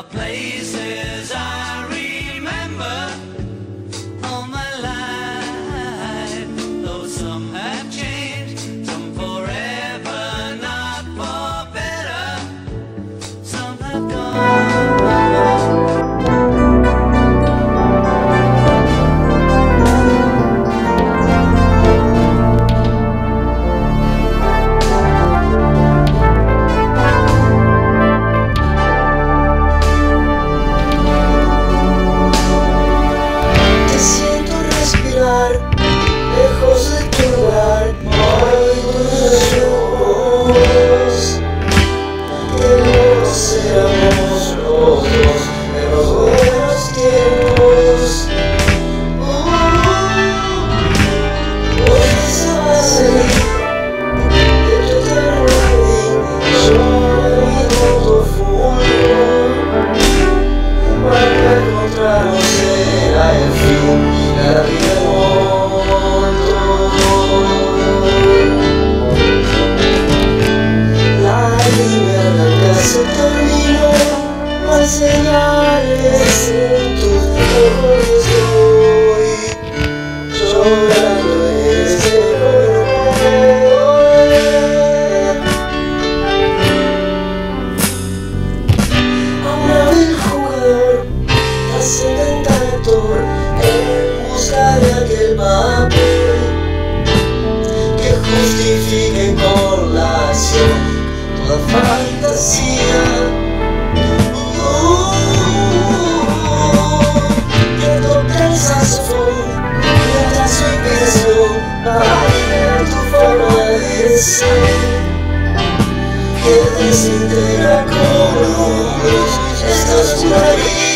are places I remember all my life, though some have changed, some forever, not for better, some have gone. Lejos de tu hogar, oigo tus queremos ser los dos en los buenos tiempos. Vos estabas ahí, de tu eterno jardín, yo en mi tonto fulgor, para encontrarnos era el fin, la vida no. Se terminó, no hay señales en tus ojos, estoy llorando en este volver. Ahora el jugador hace tanta actor en busca de aquel papel que justifique con la acción toda fantasía. Que toca el saxofón mientras soy pienso para tu forma de ser, que desintegra con hombros esta oscuridad.